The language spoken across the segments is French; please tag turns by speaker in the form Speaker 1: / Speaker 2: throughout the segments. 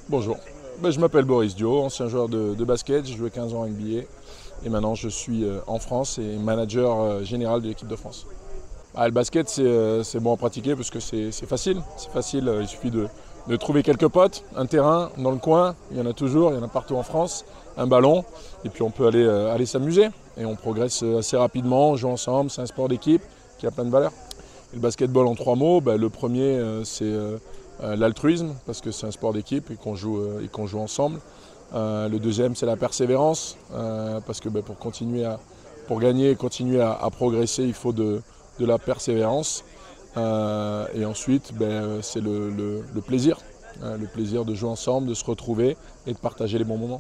Speaker 1: Bonjour, je m'appelle Boris Dio, ancien joueur de basket, j'ai joué 15 ans en NBA et maintenant je suis en France et manager général de l'équipe de France. Le basket c'est bon à pratiquer parce que c'est facile, il suffit de trouver quelques potes, un terrain dans le coin, il y en a toujours, il y en a partout en France, un ballon et puis on peut aller s'amuser et on progresse assez rapidement, on joue ensemble, c'est un sport d'équipe qui a plein de valeurs. Et le basketball en trois mots, le premier c'est l'altruisme parce que c'est un sport d'équipe et qu'on joue ensemble. Le deuxième c'est la persévérance parce que pour gagner et continuer à progresser il faut de la persévérance. Et ensuite c'est le plaisir. Le plaisir de jouer ensemble, de se retrouver et de partager les bons moments.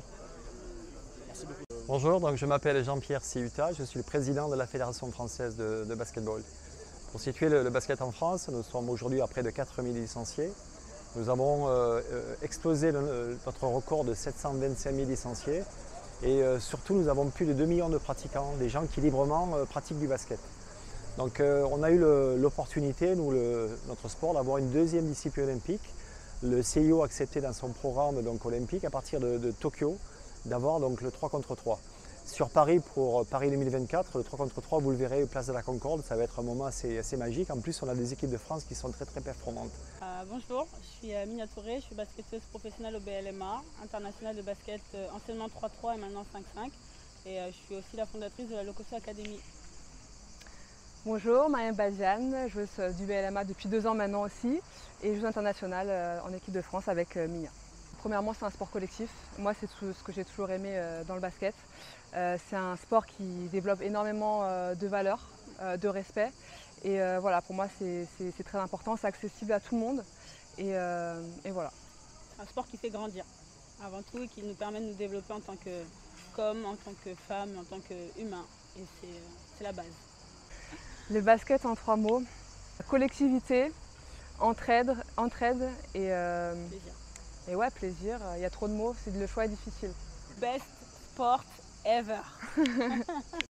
Speaker 2: Bonjour, donc je m'appelle Jean-Pierre Ciuta, je suis le président de la Fédération française de basketball. Pour situer le basket en France, nous sommes aujourd'hui à près de 4000 licenciés. Nous avons explosé notre record de 725 000 licenciés et surtout nous avons plus de 2 millions de pratiquants, des gens qui librement pratiquent du basket. Donc on a eu l'opportunité, notre sport, d'avoir une deuxième discipline olympique. Le CIO a accepté dans son programme olympique à partir de Tokyo d'avoir le 3 contre 3. Sur Paris, pour Paris 2024, le 3 contre 3, vous le verrez, place de la Concorde, ça va être un moment assez magique. En plus, on a des équipes de France qui sont très performantes.
Speaker 3: Bonjour, je suis Mina Touré, je suis basketteuse professionnelle au BLMA, internationale de basket anciennement 3-3 et maintenant 5-5. Et je suis aussi la fondatrice de la Locoso Academy.
Speaker 4: Bonjour, Mariam Baziane, joueuse du BLMA depuis 2 ans maintenant aussi et joueuse internationale en équipe de France avec Mia. Premièrement, c'est un sport collectif. Moi, c'est tout ce que j'ai toujours aimé dans le basket. C'est un sport qui développe énormément de valeurs, de respect. Et voilà, pour moi, c'est très important. C'est accessible à tout le monde. Et voilà.
Speaker 3: C'est un sport qui fait grandir, avant tout, et qui nous permet de nous développer en tant qu'homme, en tant que femme, en tant qu'humain. Et c'est la base.
Speaker 4: Le basket en 3 mots, collectivité, entraide et
Speaker 3: Plaisir.
Speaker 4: Et ouais, plaisir, il y a trop de mots, le choix est difficile.
Speaker 3: Best sport ever.